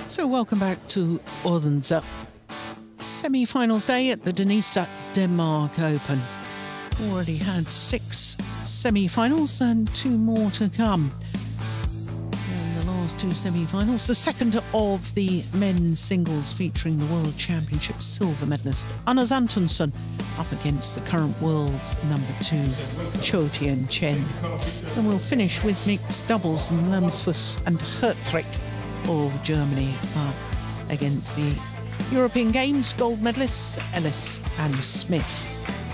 So welcome back to Odense. Semi-finals day at the DANISA Denmark Open. Already had 6 semi-finals and 2 more to come. And the last 2 semi-finals, the second of the men's singles featuring the World Championships silver medalist Antonsen up against the current world number 2 Chou Tien Chen. And we'll finish with mixed doubles and Lemsfuss and Hertrick of Germany up against the European Games gold medalists Ellis and Smith.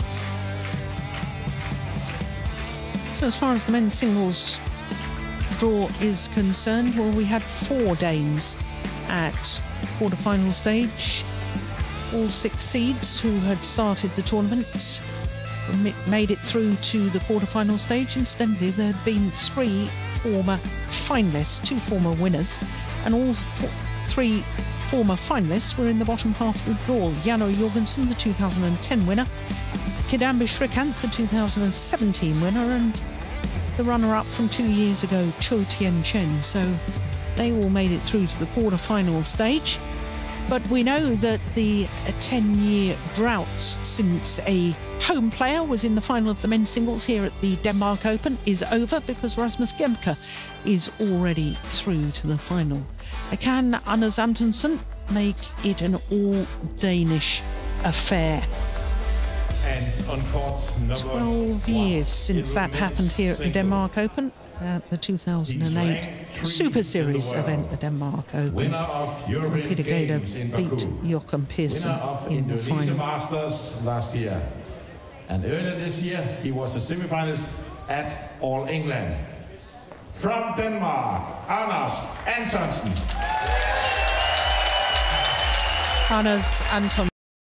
So as far as the men's singles draw is concerned, well, we had 4 Danes at quarter-final stage. All 6 seeds who had started the tournament made it through to the quarter-final stage. Incidentally, there had been 3 former finalists, 2 former winners, and all 3 former finalists were in the bottom half of the draw. Jano Jorgensen, the 2010 winner, Kidambi Shrikant, the 2017 winner, and the runner-up from 2 years ago, Chou Tien Chen. So they all made it through to the quarter-final stage. But we know that the 10-year drought since a home player was in the final of the men's singles here at the Denmark Open is over, because Rasmus Gemke is already through to the final. Can Anders Antonsen make it an all-Danish affair? And on court number 12 years since that happened here at the Denmark Open, at the 2008 Super Series event, the Denmark Open. Peter Gader beat Joachim Pearson in the final. Masters last year, and earlier this year he was a semi-finalist at All England. From Denmark, Anders Antonsen. Anders Antonsen.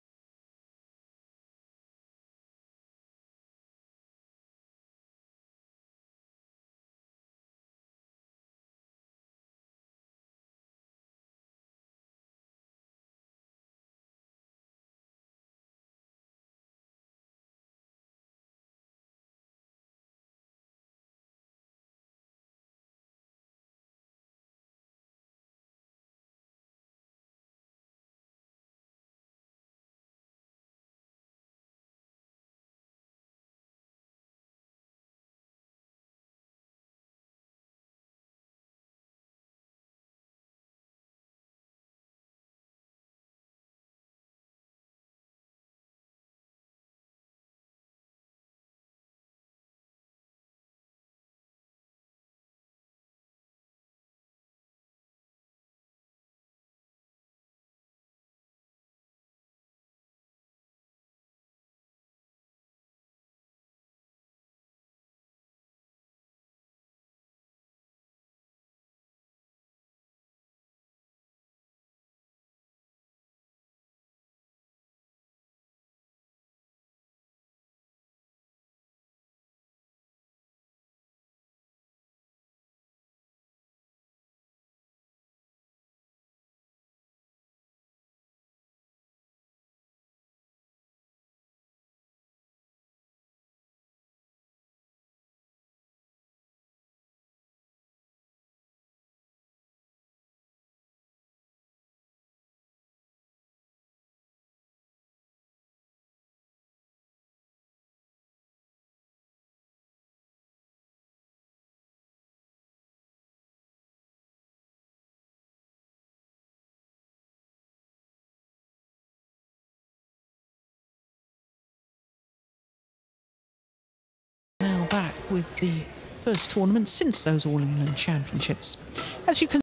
Back with the first tournament since those All England Championships. As you can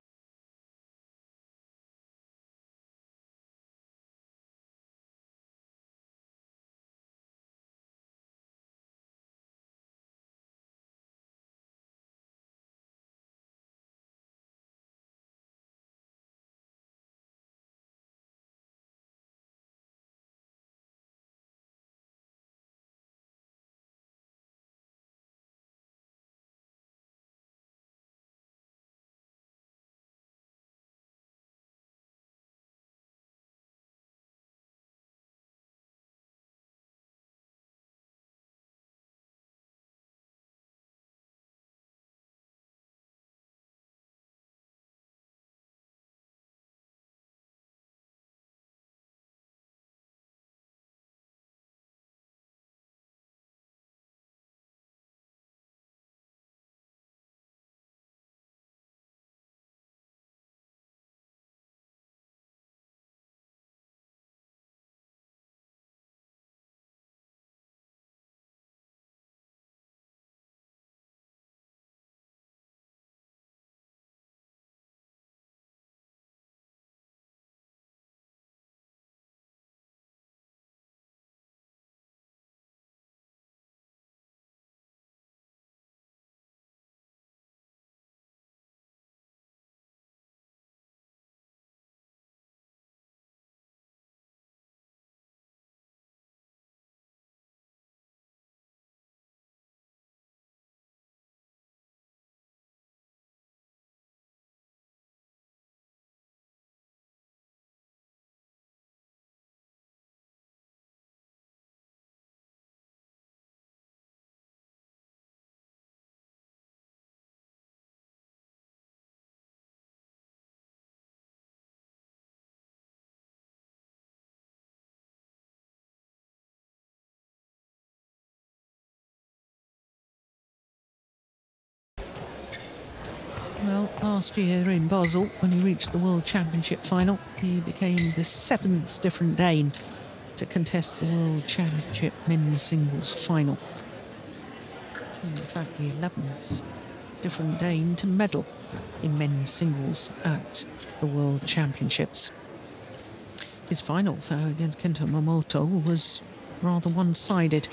Well, last year in Basel, when he reached the World Championship final, he became the 7th different Dane to contest the World Championship men's singles final. And in fact, the 11th different Dane to medal in men's singles at the World Championships. His final, though, against Kento Momota was rather one-sided.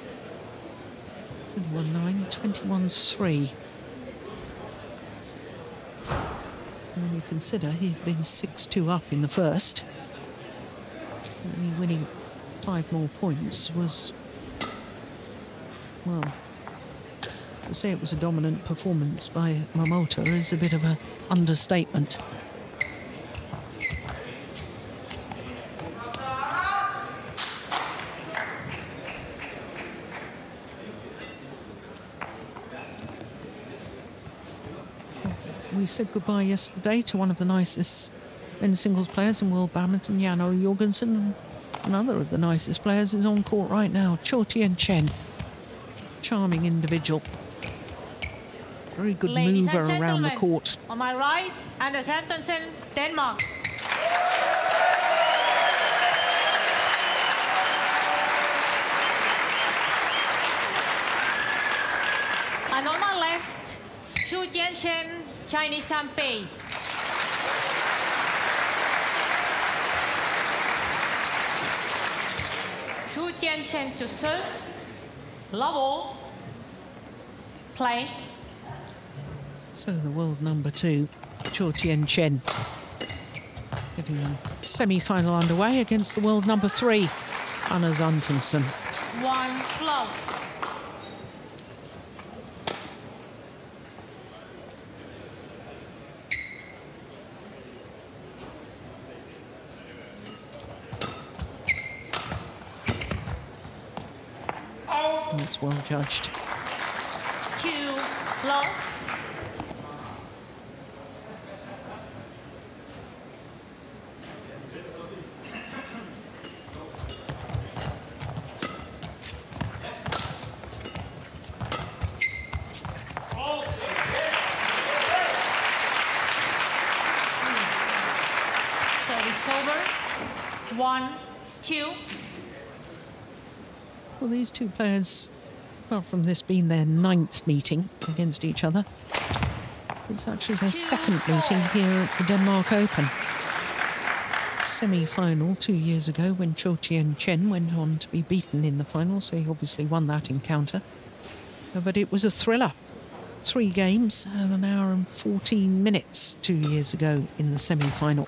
21-9, 21-3. When you consider he'd been 6-2 up in the first, winning 5 more points was, well, to say it was a dominant performance by Momota is a bit of an understatement. We said goodbye yesterday to one of the nicest men's singles players in world badminton, Janno Jorgensen. Another of the nicest players is on court right now, Chou Tien Chen. Charming individual. Very good mover around the court. On my right, Antonsen, Denmark. And on my left, Chou Tien Chen, Chinese Taipei. Chou Tien Chen to serve, love all, play. So the world number 2, Chou Tien Chen, getting the semi-final underway against the world number 3, Antonsen. 1 love. That's well judged. 2 love. Service over. 1, 2. Well, these two players, apart from this being their 9th meeting against each other, it's actually their 2nd meeting here at the Denmark Open. Semi-final 2 years ago when Chou Tien Chen went on to be beaten in the final, so he obviously won that encounter. But it was a thriller. 3 games and 1 hour and 14 minutes 2 years ago in the semi-final.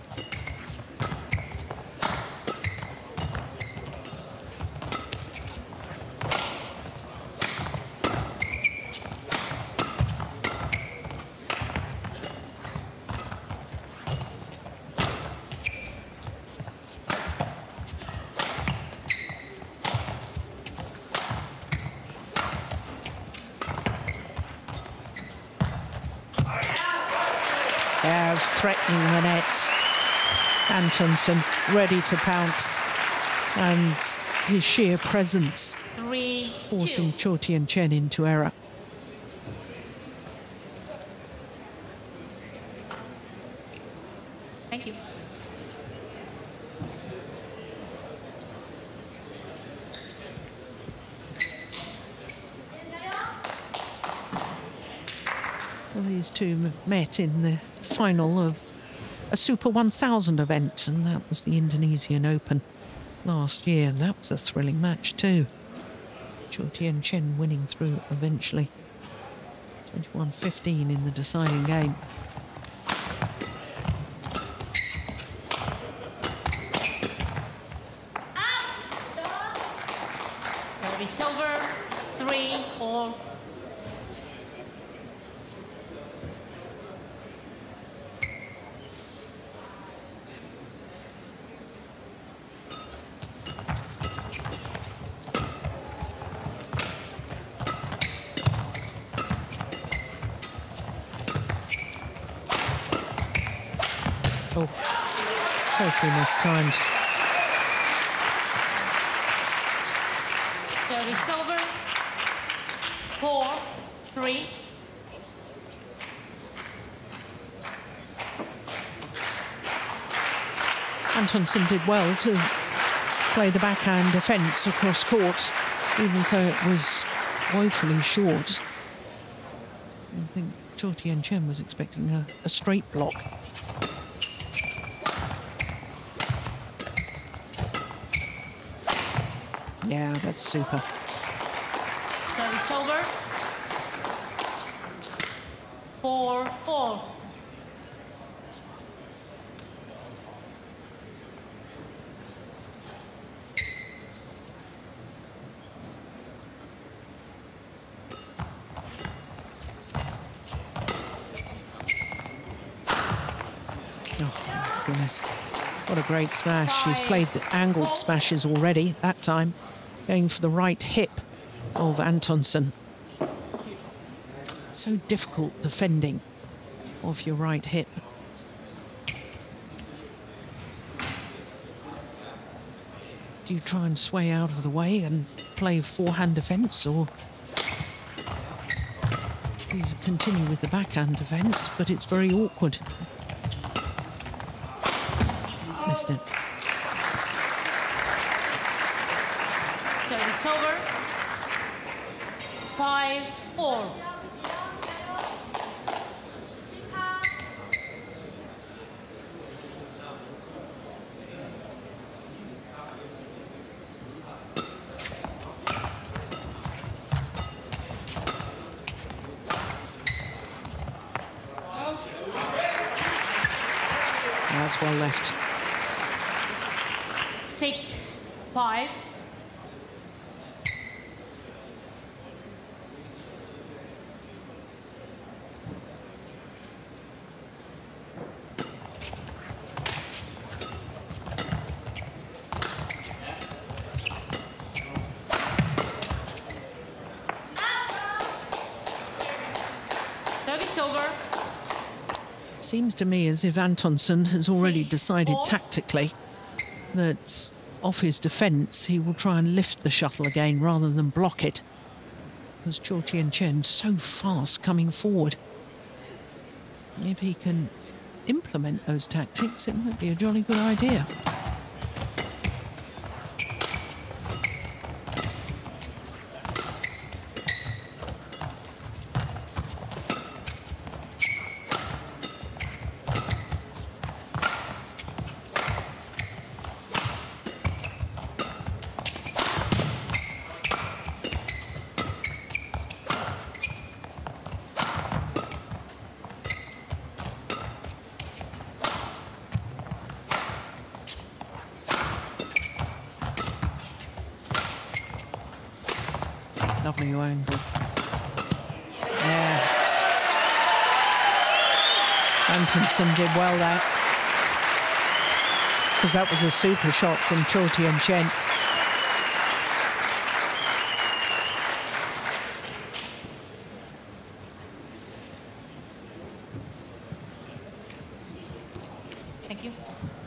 It's threatening the net. Antonsen ready to pounce, and his sheer presence 3, forcing Chou Tien Chen into error. Thank you. Well, these two met in the final of a Super 1000 event, and that was the Indonesian Open last year, and that was a thrilling match too. Chou Tien Chen winning through eventually. 21-15 in the deciding game. Service over. 3, 4. Oh, totally mistimed. Service over. 4, 3. Antonsen did well to play the backhand defence across court, even though it was woefully short. I think Chou Tien Chen was expecting a straight block. Yeah, that's super. Service over. 4-4. Oh, goodness. What a great smash. She's played the angled smashes already that time, going for the right hip of Antonsen. So difficult defending off your right hip. Do you try and sway out of the way and play forehand defence, or do you continue with the backhand defence? But it's very awkward. Missed it. Service over. 5-4. That's well left. 6-5. Service over. Seems to me as if Antonsen has already decided tactically that off his defence he will try and lift the shuttle again rather than block it, because Chou Tien Chen so fast coming forward. If he can implement those tactics, it might be a jolly good idea. Lovely angle. Yeah. Antonsen did well there, because that was a super shot from Chou Tien Chen. Thank you.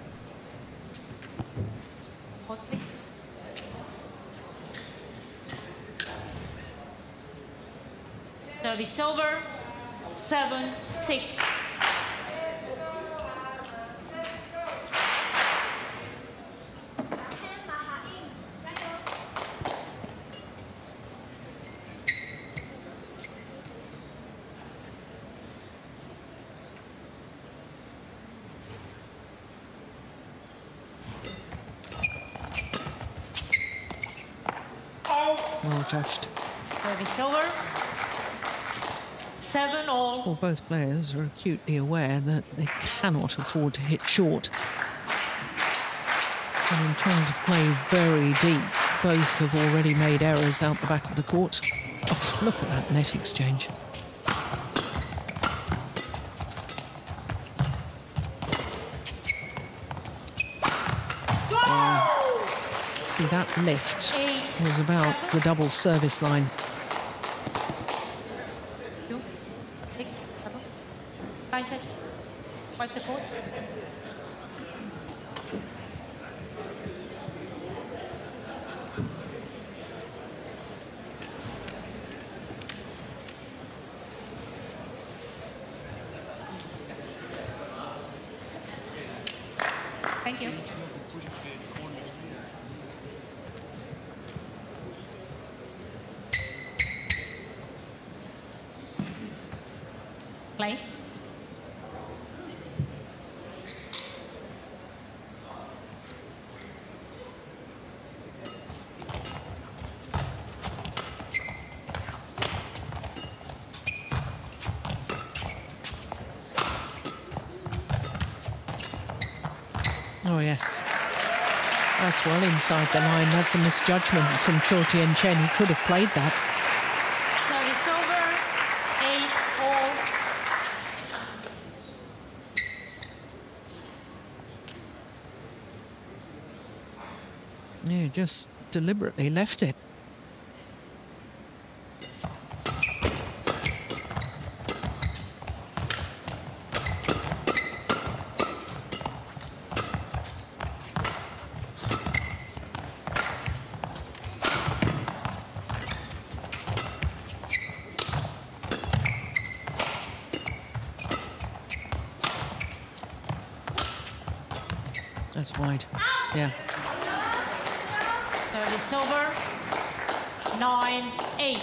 Hold, please. Service over. 7-6. Well judged. Service over. 7-all. Well, both players are acutely aware that they cannot afford to hit short. And in trying to play very deep, both have already made errors out the back of the court. Oh, look at that net exchange. See, that lift was about the double service line. Wipe the court. Thank you. Play. Oh, yes. That's well inside the line. That's a misjudgment from Chou Tien Chen. He could have played that. Service over, 8-all. Yeah, just deliberately left it. That's wide. Yeah. Service over, 9-8.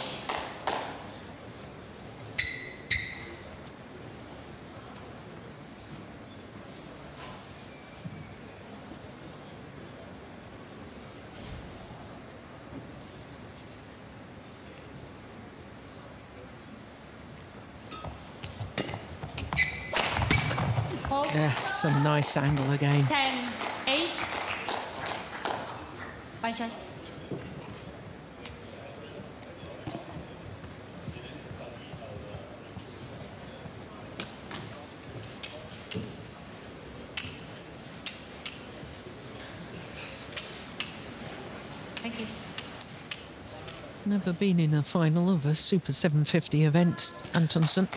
Yeah, some nice angle again. 10-8. Bye, Chai. Thank you. Never been in a final of a Super 750 event, Antonsen.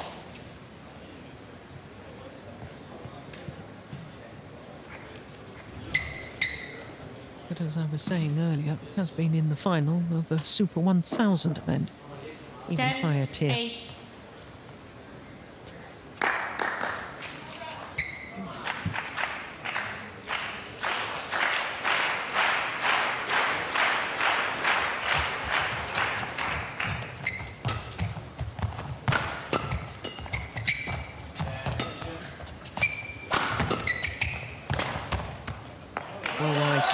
But as I was saying earlier, has been in the final of a Super 1000 event, even 10, higher tier. 8. All right.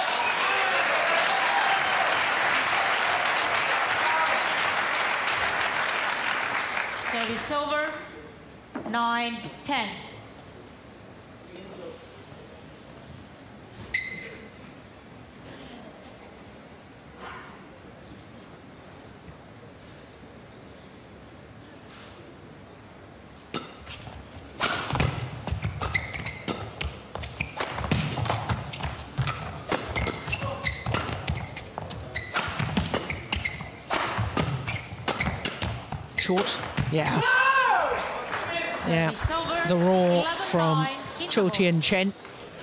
Service over, 9-10. Short. Yeah. Yeah. The roar from Chou Tien Chen.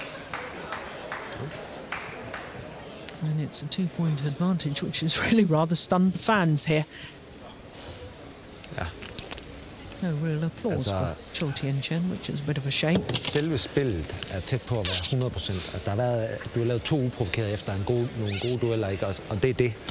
And it's a 2-point advantage, which has really rather stunned the fans here. Ja. No real applause for Chou Tien Chen, which is a bit of a shame. Selve spillet er tæt på at være 100%. At der har været, du har lavet 2 uprovokerede efter nogle gode dueller, ikke? Og det er det.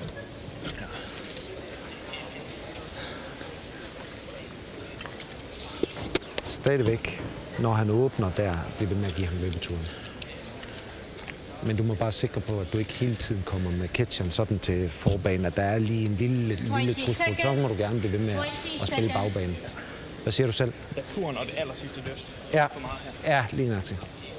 Stadigvæk, når han åbner der, bliver det med at give ham løbeturen. Men du må bare sikre på, at du ikke hele tiden kommer med catcheren sådan til forbanen, at der er lige en lille trussel. Så må du gerne blive ved med at spille bagbanen. Hvad siger du selv? Da turen og det aller sidste løft. Ja, for meget her. Ja, lige nok til.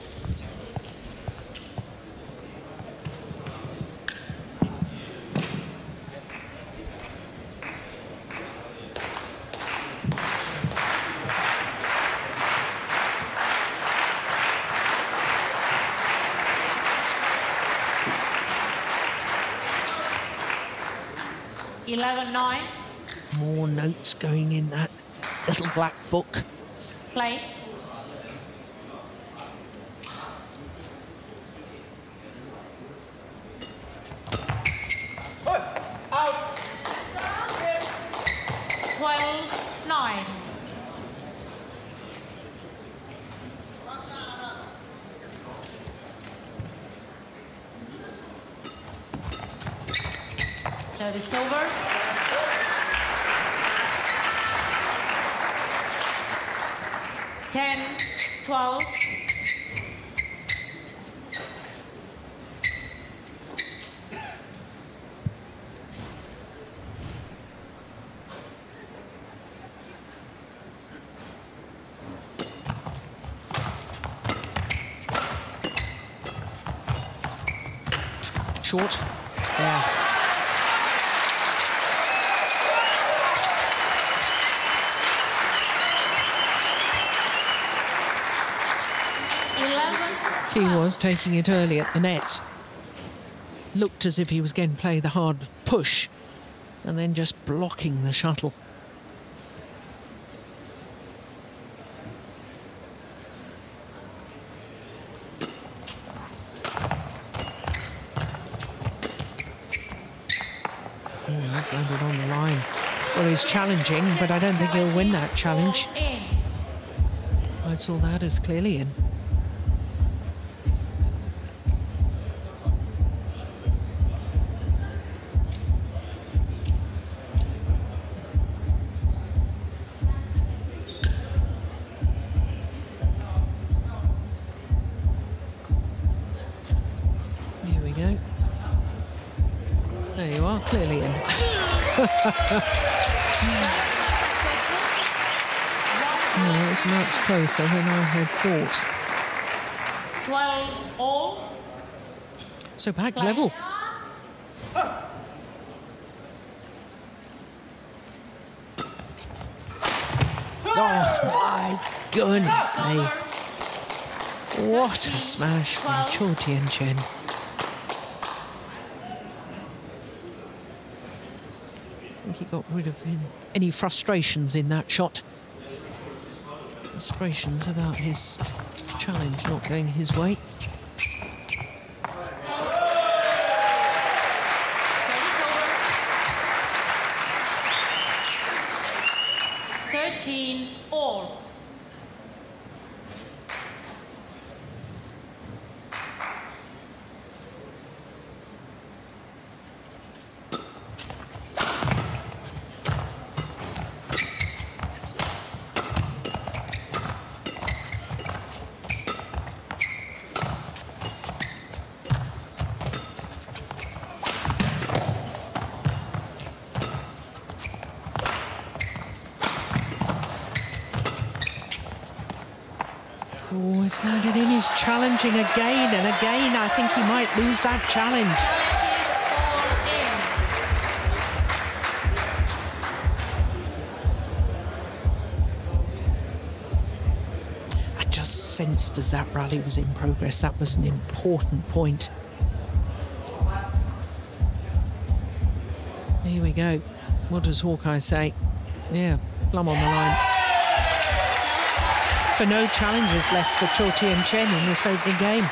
More notes going in that little black book. Play. Out. 12-9. Service over. Ten, 12. Short. Yeah. He was taking it early at the net. Looked as if he was going to play the hard push and then just blocking the shuttle. That's landed on the line. Well, he's challenging, but I don't think he'll win that challenge. I saw that as clearly in. Here we go. There you are, clearly in. No, it's much closer than I had thought. 12 all. So back level. Oh my goodness me. What a smash from Chou Tien Chen. I think he got rid of any frustrations in that shot. Frustrations about his challenge not going his way. All. Oh, it's landed in. He's challenging again and again. I think he might lose that challenge. I just sensed as that rally was in progress, that was an important point. Here we go. What does Hawkeye say? Yeah, plumb on the line. So no challenges left for Chou Tien Chen in this opening game.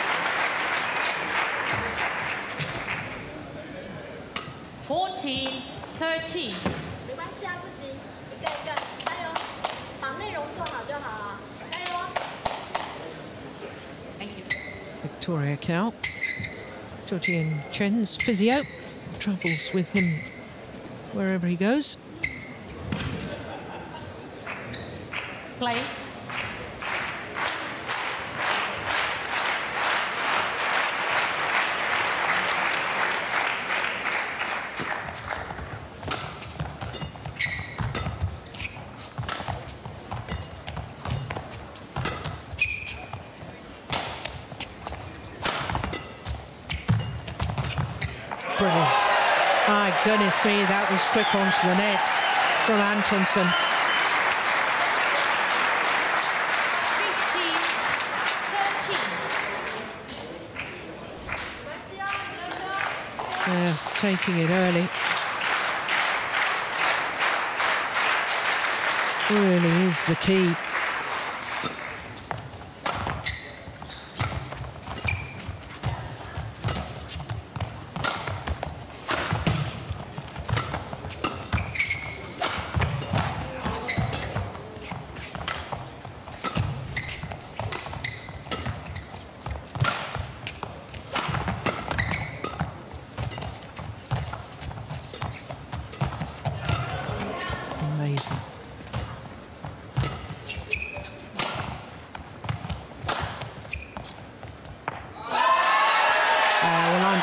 Victoria Cow, Chou Tien Chen's physio, travels with him wherever he goes. Play. Brilliant. My goodness me, that was quick onto the net from Antonsen. 15-13. Yeah, taking it early. Really is the key.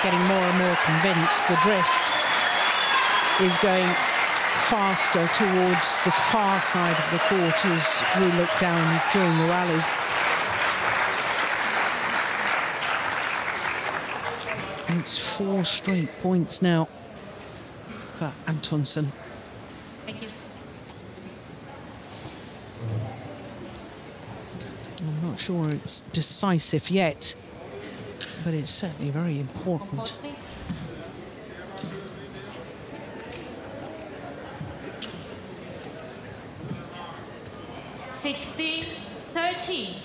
getting more and more convinced the drift is going faster towards the far side of the court as we look down during the rallies. It's 4 straight points now for Antonsen. Thank you. I'm not sure it's decisive yet, but it's certainly very important. 16-13.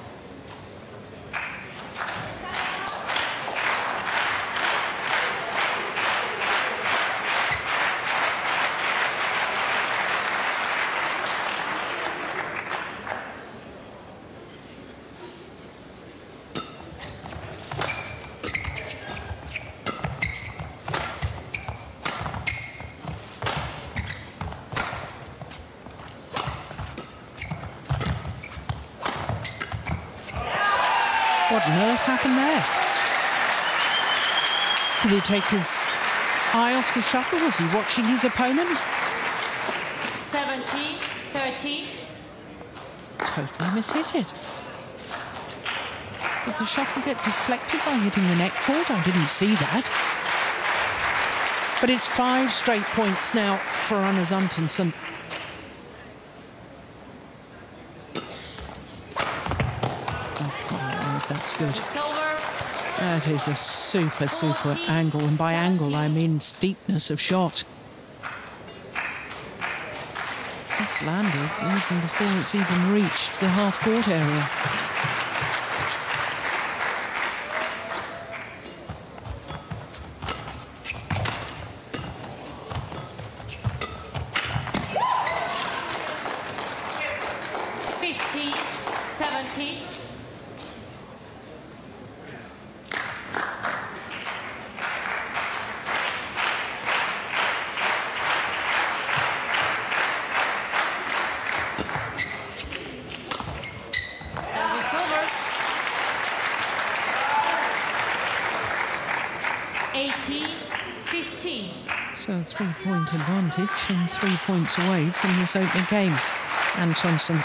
What on earth happened there? Did he take his eye off the shuttle? Was he watching his opponent? 17-13. Totally mishit it. Did the shuttle get deflected by hitting the net cord? I didn't see that. But it's 5 straight points now for Anders Antonsen. That's good. That is a super, super angle. And by angle, I mean steepness of shot. It's landed even before it's even reached the half-court area. So 3-point advantage and 3 points away from this opening game. Antonsen.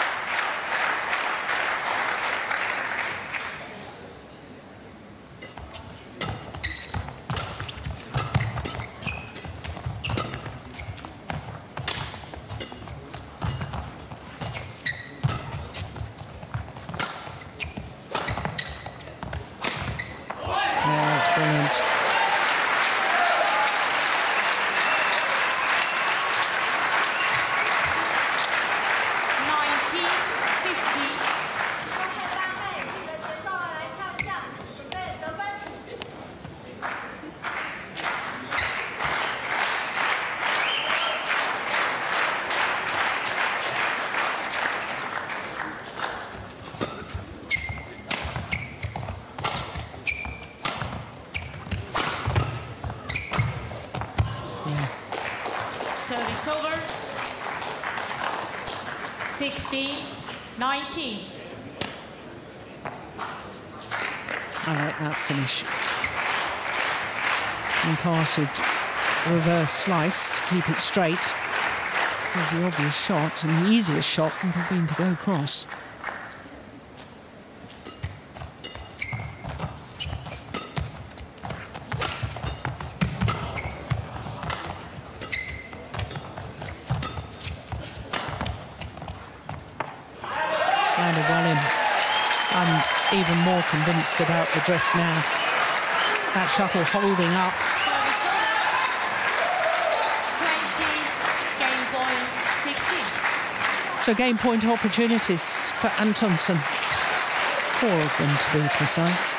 Yeah, that's brilliant. Service over. 16-19. I like that finish. Imparted reverse slice to keep it straight. Was the obvious shot and the easiest shot would have been to go cross. Landed well in. I'm even more convinced about the drift now. That shuttle holding up. 20, game point 16. So game point opportunities for Antonsen. 4 of them to be precise.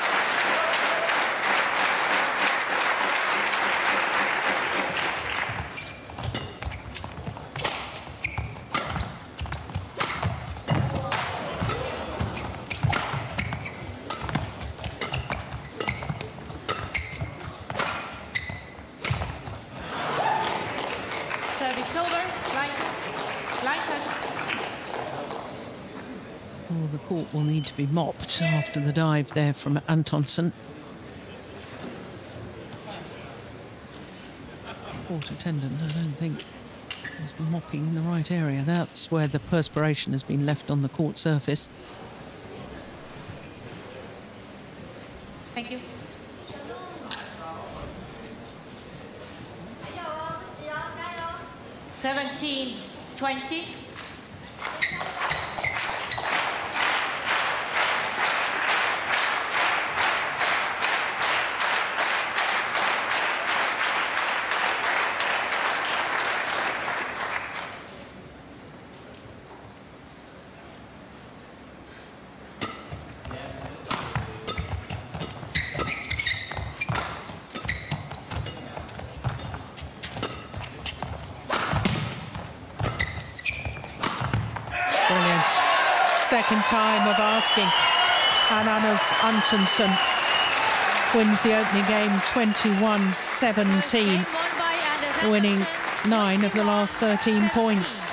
Service over. Line touch. Oh, the court will need to be mopped after the dive there from Antonsen. court attendant, I don't think, is mopping in the right area. That's where the perspiration has been left on the court surface. Thank you. 17-20. Brilliant. Second time of asking. And Antonsen wins the opening game 21-17, winning 9 of the last 13 points.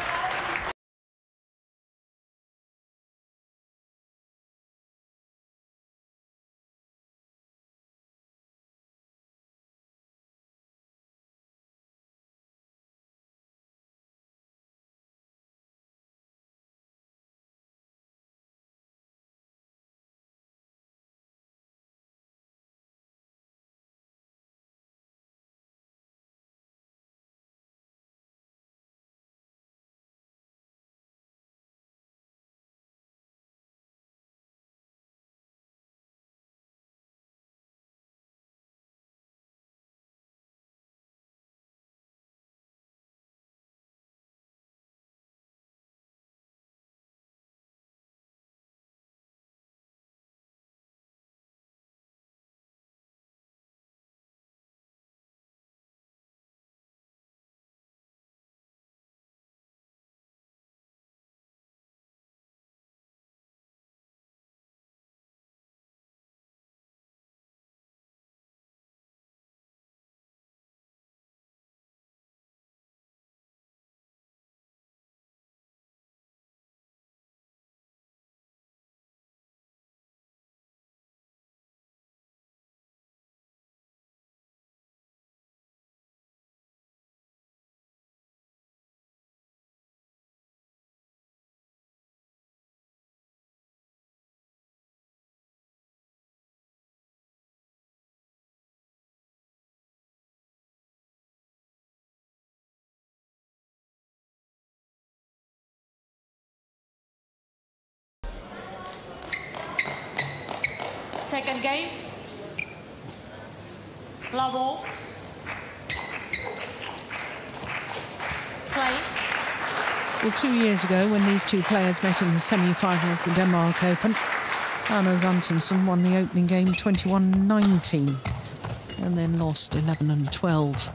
Second game. Level. Play. Well, 2 years ago, when these two players met in the semi-final of the Denmark Open, Antonsen won the opening game 21-19 and then lost 11-12.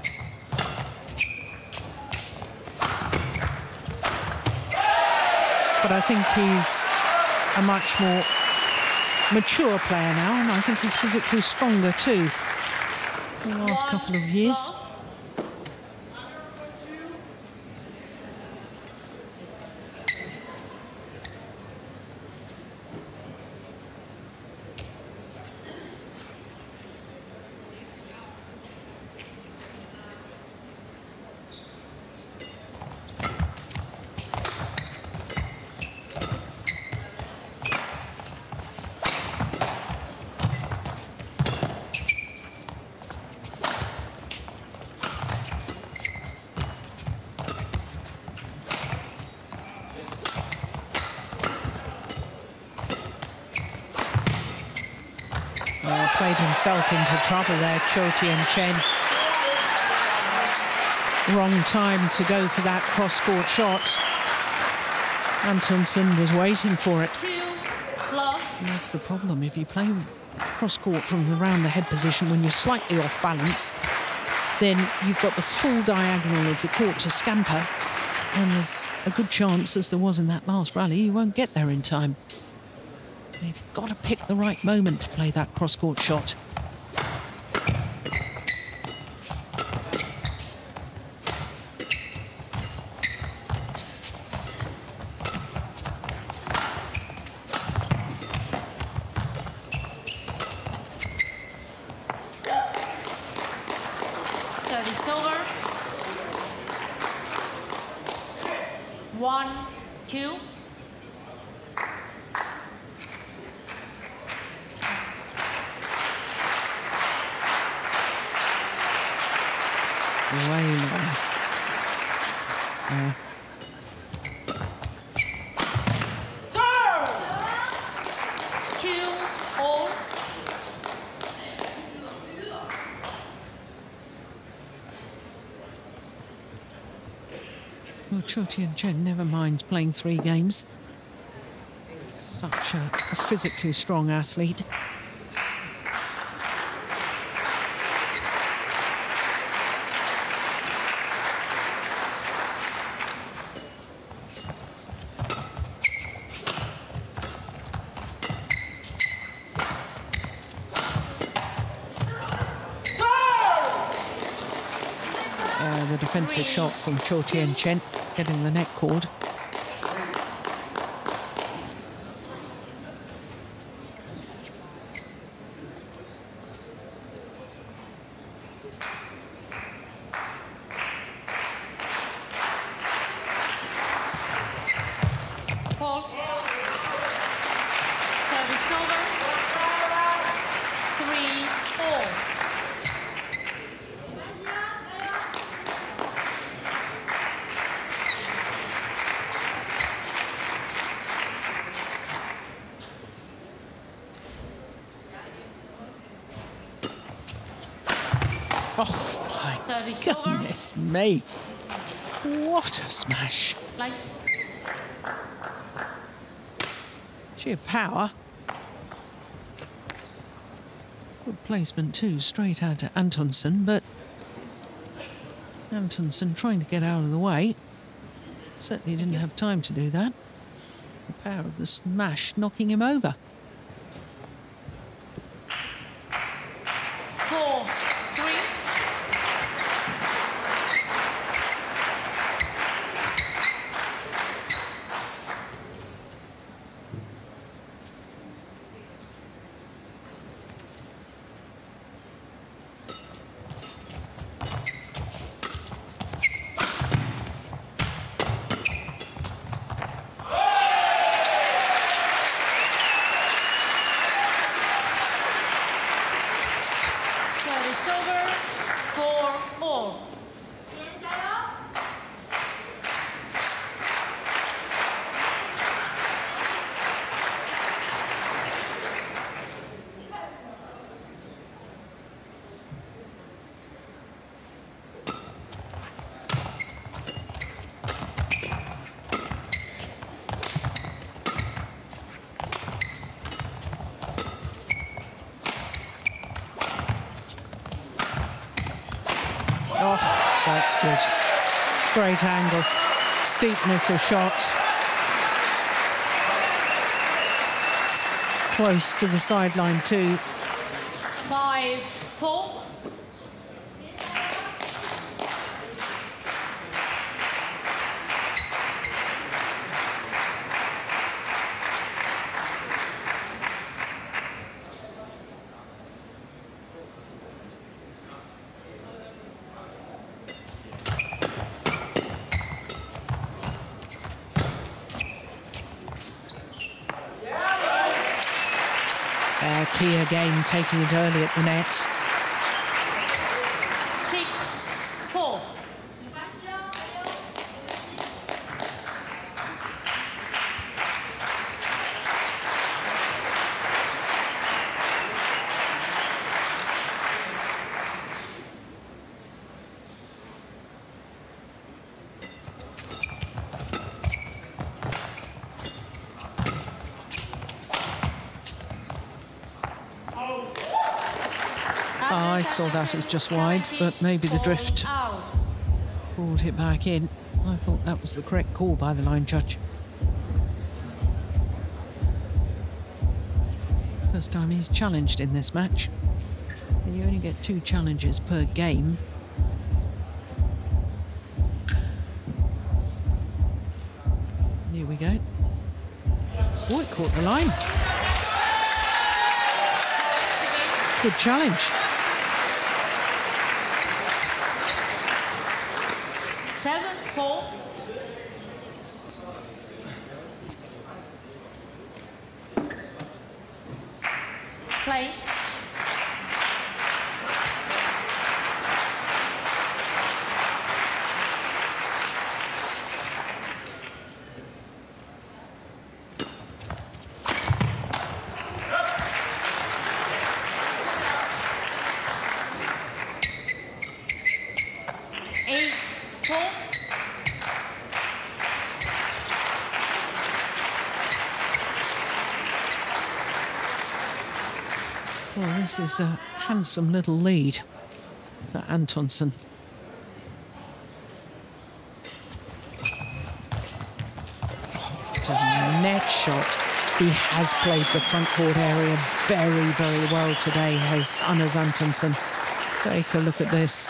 But I think he's a much more mature player now, and I think he's physically stronger too in the last couple of years. Played himself into trouble there, Chou Tien Chen. Wrong time to go for that cross-court shot. Antonsen was waiting for it. And that's the problem. If you play cross-court from around the head position when you're slightly off balance, then you've got the full diagonal of the court to scamper. And there's a good chance, as there was in that last rally, you won't get there in time. They've got to pick the right moment to play that cross-court shot. Service over. 2. Way long. 2-all. Well, Chou Tien Chen never minds playing 3 games. Such a physically strong athlete. The defensive shot from Chou Tien Chen, getting the net cord. Hold. Service over. 3-all. Oh, my Service over. goodness me. What a smash. Like Sheer power. Good placement too, straight out to Antonsen, but Antonsen trying to get out of the way. Certainly didn't have time to do that. The power of the smash knocking him over. 4-3. Service over. 4-all. Oh, that's good. Great angle. Steepness of shots. Close to the sideline too. 5-4. Key again, taking it early at the net. 6-4. I saw that as just wide, but maybe the drift Out. brought it back in. I thought that was the correct call by the line judge. First time he's challenged in this match. And you only get 2 challenges per game. Here we go. Oh, it caught the line. Good challenge. 7-4. Play. Well, this is a handsome little lead for Antonsen. It's a net shot. He has played the front court area very, very well today, has Anders Antonsen. Take a look at this.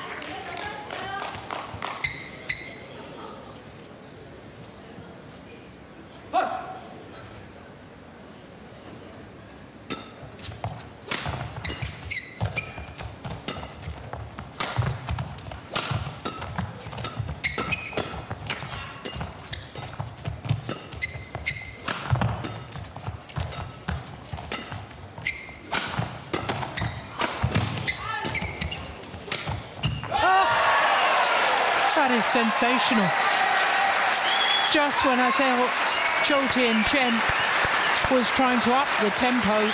That is sensational. Just when I thought Chou Tien Chen was trying to up the tempo,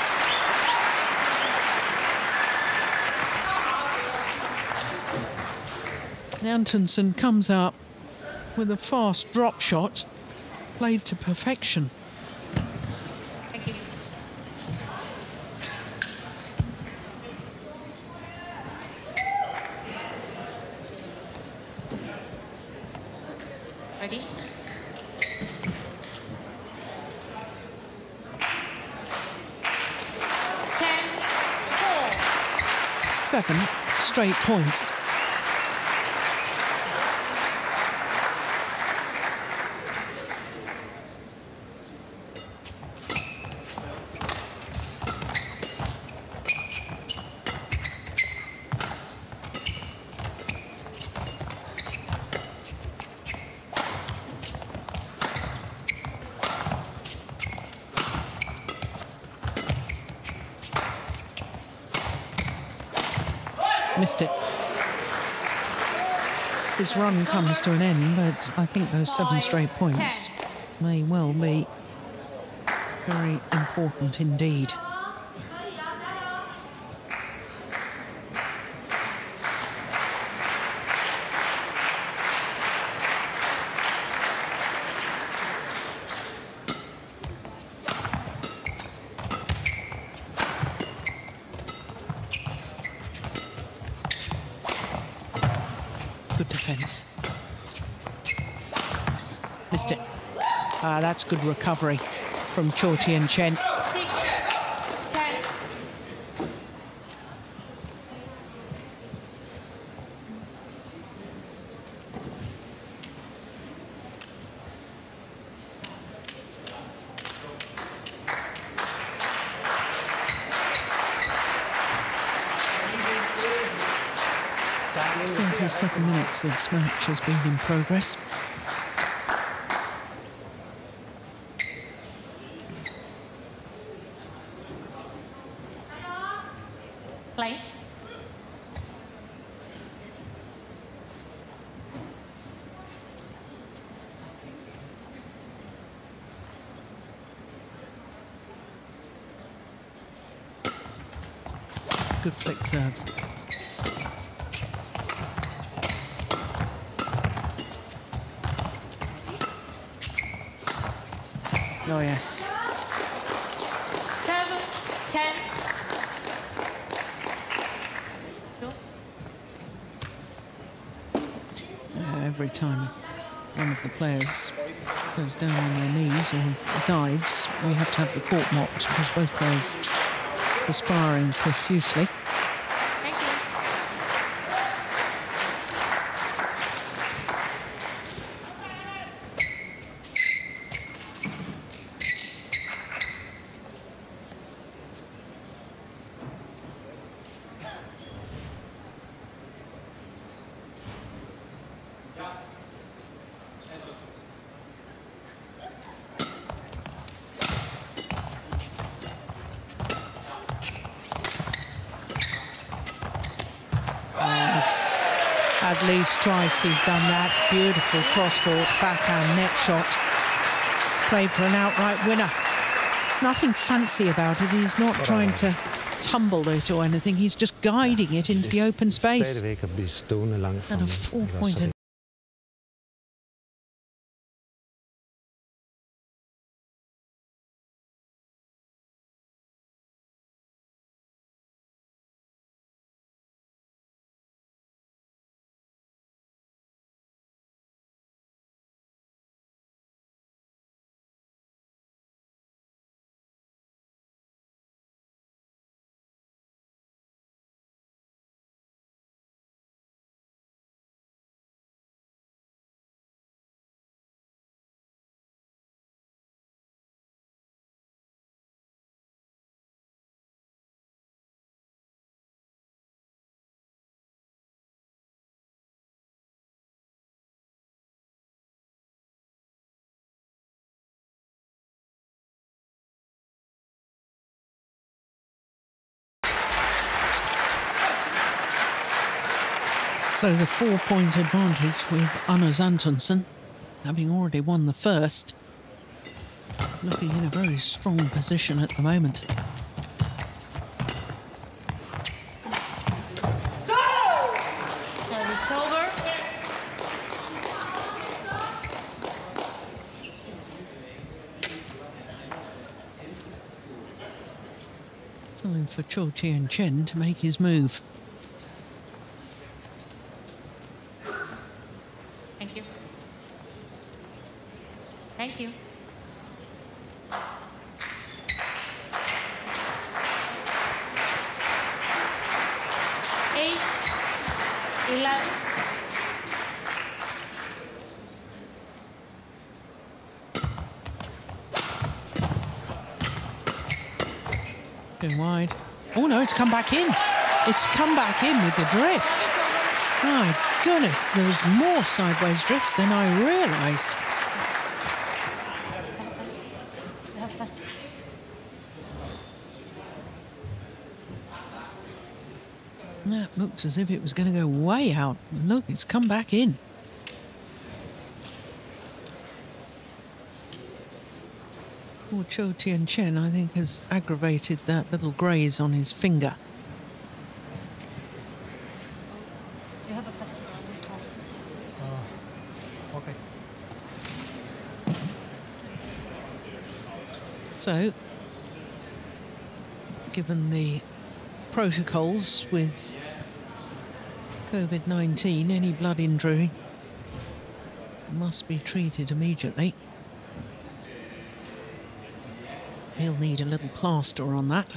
Antonsen comes up with a fast drop shot, played to perfection. Thank you. Ready? Seven straight points. Missed it. His run comes to an end, but I think those 7 straight points may well be very important indeed. Good defence. Missed it. That's good recovery from Chou Tien Chen. 6, 10. Seven minutes this match has been in progress. Play. Good flick serve. Oh, yes. 7, 10. Every time one of the players goes down on their knees or dives, we have to have the court mopped because both players are perspiring profusely. Thank you. at least twice he's done that. Beautiful cross-court backhand net shot. Played for an outright winner. There's nothing fancy about it. He's not trying to tumble it or anything. He's just guiding it into the open space. And a 4-point. So the 4-point advantage with Anders Antonsen, having already won the first, looking in a very strong position at the moment. Service over. Time for Chou Tien Chen to make his move. Thank you. Thank you. Going wide. Oh no, it's come back in. It's come back in with the drift. My goodness, there's more sideways drift than I realised. That looks as if it was going to go way out. Look, it's come back in. Poor Chou Tien Chen, I think, has aggravated that little graze on his finger. You have a question? Okay. So, given the protocols with COVID-19, any blood injury must be treated immediately. He'll need a little plaster on that.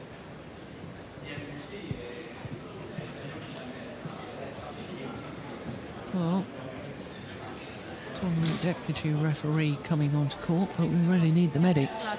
Well, tournament deputy referee coming onto court, but we really need the medics.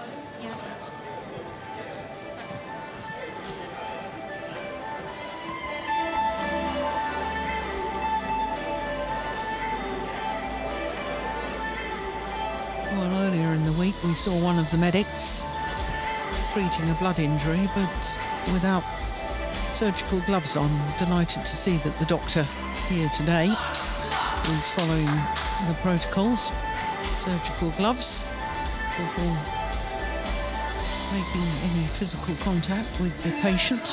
Well, earlier in the week we saw one of the medics treating a blood injury, but without surgical gloves on. Delighted to see that the doctor here today is following the protocols. Surgical gloves before making any physical contact with the patient.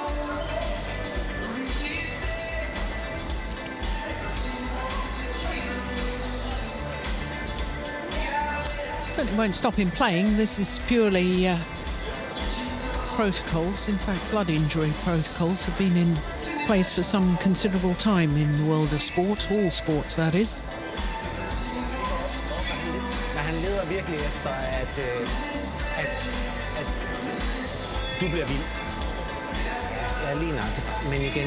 Certainly won't stop him playing. This is purely protocols. In fact, blood injury protocols have been in place for some considerable time in the world of sport, all sports that is. Han leder virkelig efter, at du bliver vild. Jeg ligner, men igen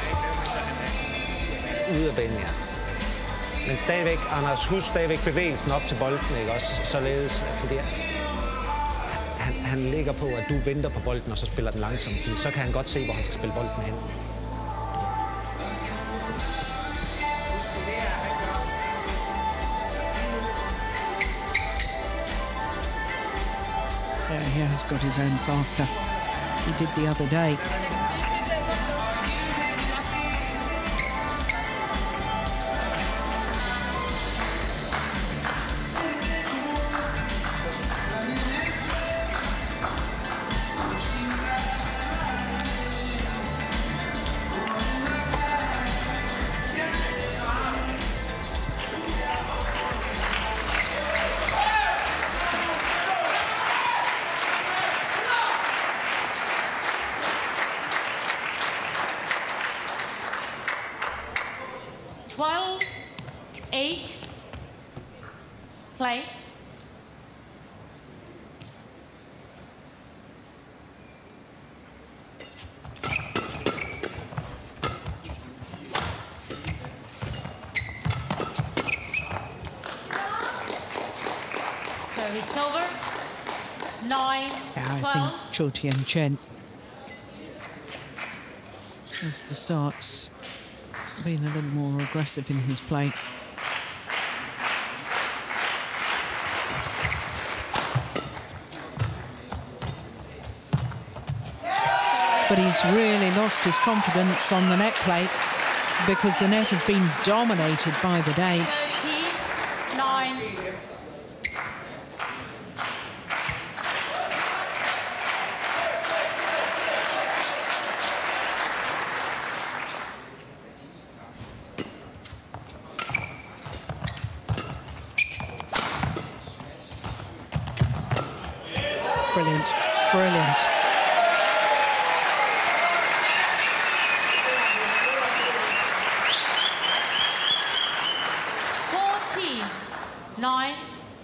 ude af banen, ja. Men stadigvæk, Anders, husk stadigvæk bevægelsen op til bolden, ikke også? Således, fordi han ligger på, at du venter på bolden, og så spiller den langsomt, fordi så kan han godt se, hvor han skal spille bolden hen. Yeah, he has got his own plaster. He did the other day. Play. Service over. 9, Yeah, 12. I think Chou Tien Chen has to start being a little more aggressive in his play. But he's really lost his confidence on the net play because the net has been dominated by the Dane. 9. Brilliant, brilliant. Nine.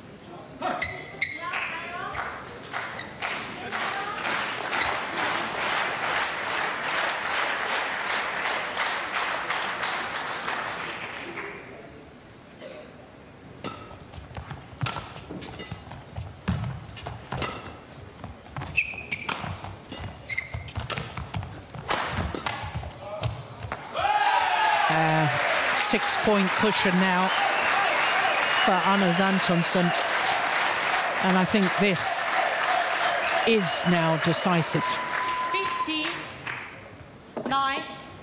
Six-point cushion now for Antonsen, and I think this is now decisive. 9.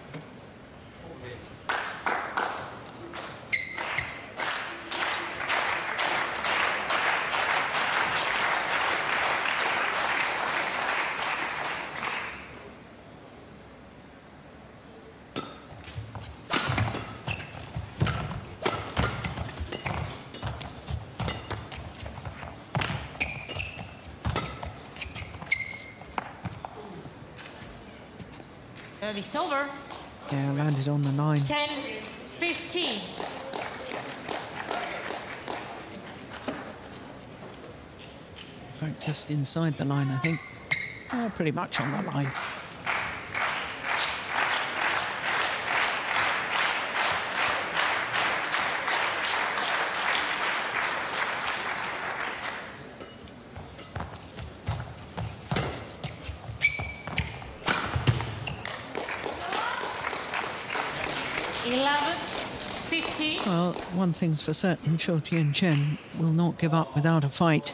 Service over. Yeah, landed on the 9. 10, 15. In fact, just inside the line, I think. Oh, pretty much on the line. Well, one thing's for certain, Chou Tien Chen will not give up without a fight.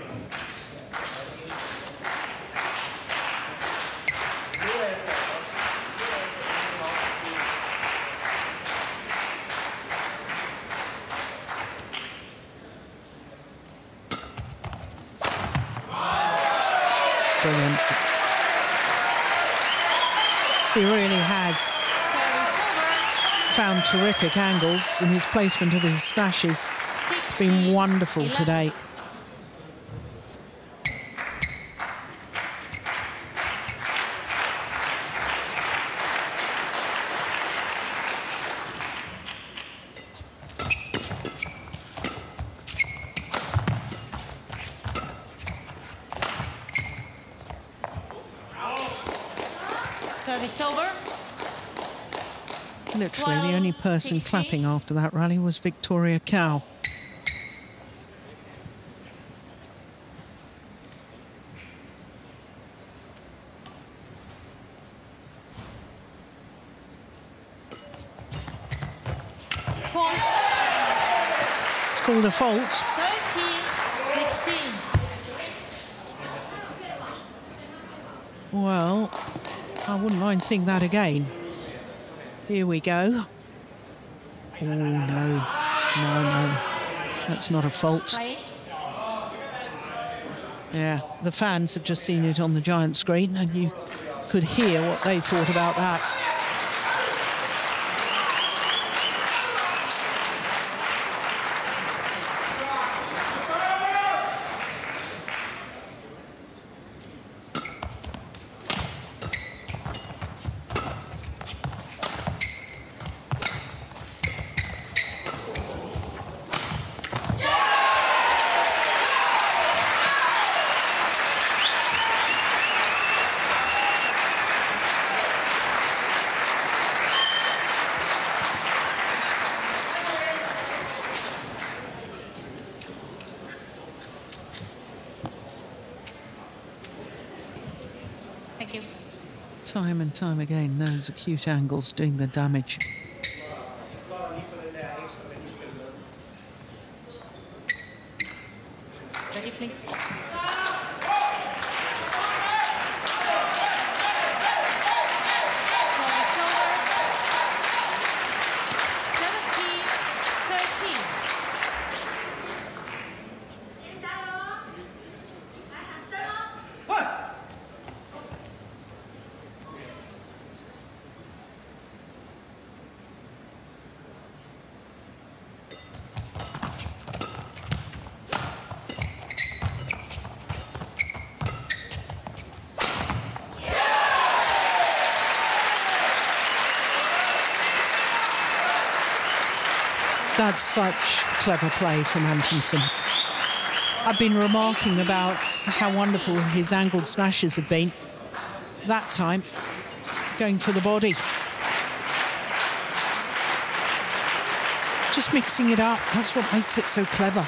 Brilliant. He really has found terrific angles, and his placement of his smashes has been wonderful today. Service over. Literally, the only person clapping after that rally was Victoria Cow. It's called a fault. 13-16. Well, I wouldn't mind seeing that again. Here we go. Oh, no. No. That's not a fault. Yeah, the fans have just seen it on the giant screen, and you could hear what they thought about that. Time and time again, those acute angles doing the damage. Ready, please. That's such clever play from Antonsen. I've been remarking about how wonderful his angled smashes have been. That time, going for the body. Just mixing it up, that's what makes it so clever.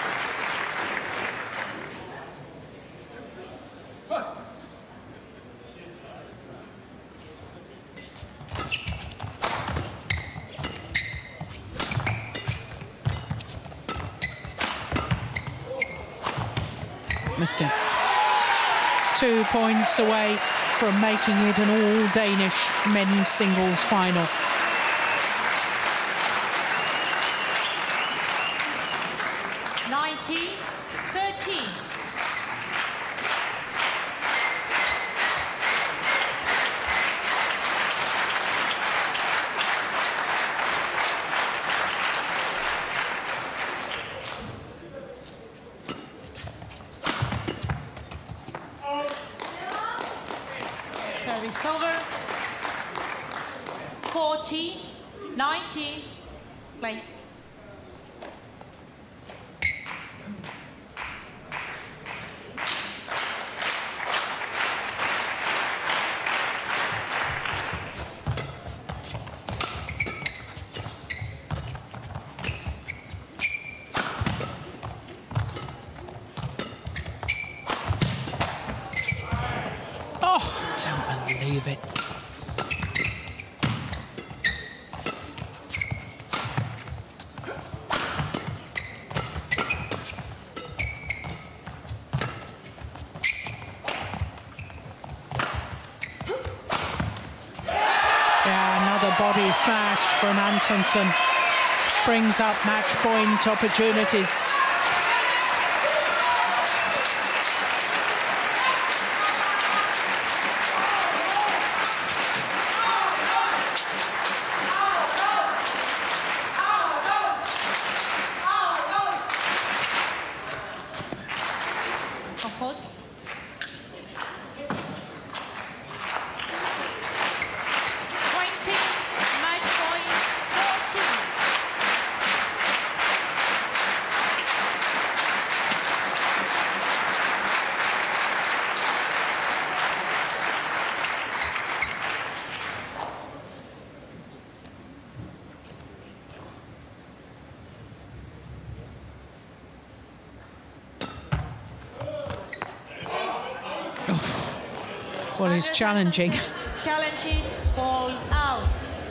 Missed it. 2 points away from making it an all-Danish men's singles final. Service over. 40, 90, play. Don't believe it. Yeah, another body smash from Antonsen. Brings up match point opportunities. Well, he's challenging. Challenges ball out.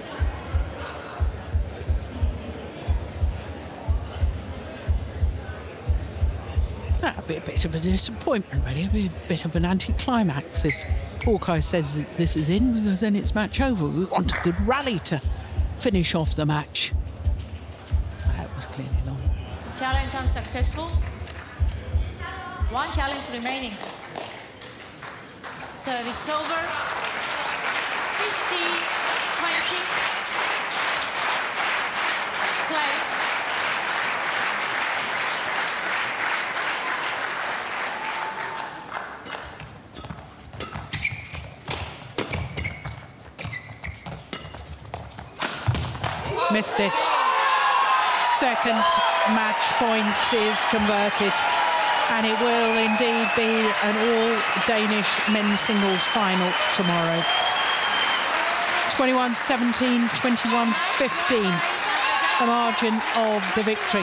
That'd be a bit of a disappointment, really. It'd be a bit of an anticlimax if Hawkeye says that this is in, because then it's match over. We want a good rally to finish off the match. That was clearly long. Challenge unsuccessful. One challenge remaining. Service over. 50, 20. Play. Missed it. Second match point is converted. And it will indeed be an all-Danish men's singles final tomorrow. 21-17, 21-15, the margin of the victory.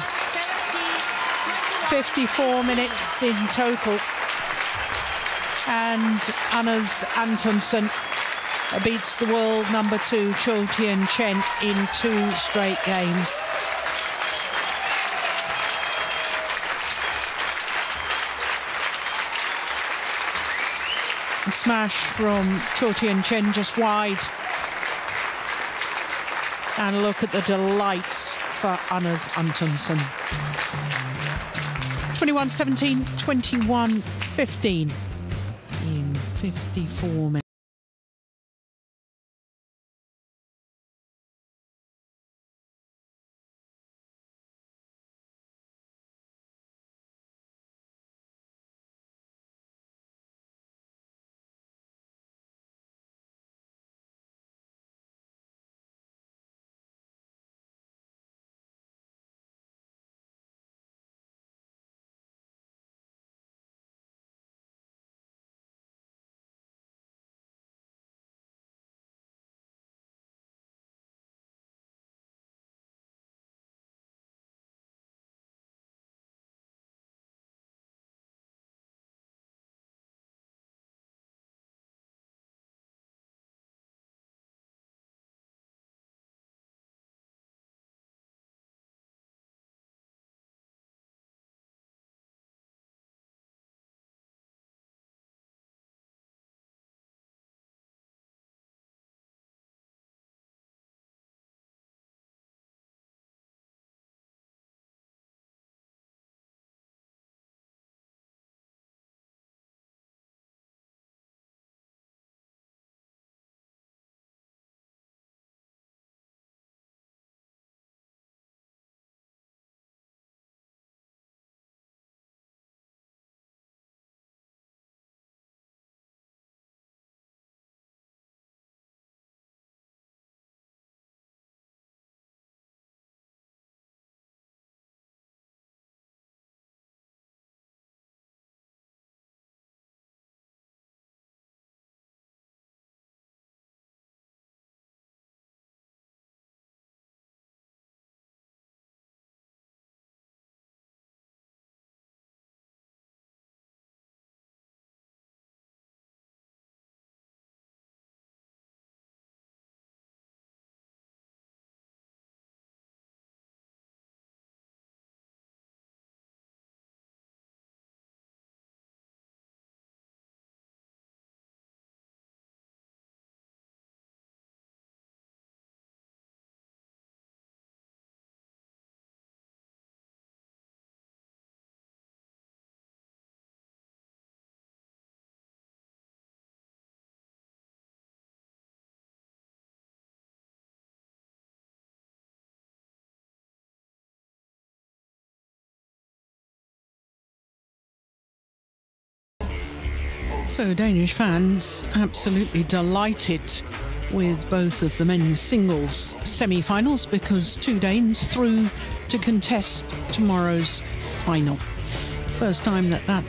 54 minutes in total. And Anders Antonsen beats the world number 2, Chou Tien Chen, in 2 straight games. A smash from Chou Tien Chen just wide. And look at the delights for Anders Antonsen. 21-17, 21-15 in 54 minutes. So Danish fans absolutely delighted with both of the men's singles semi-finals because 2 Danes through to contest tomorrow's final. First time that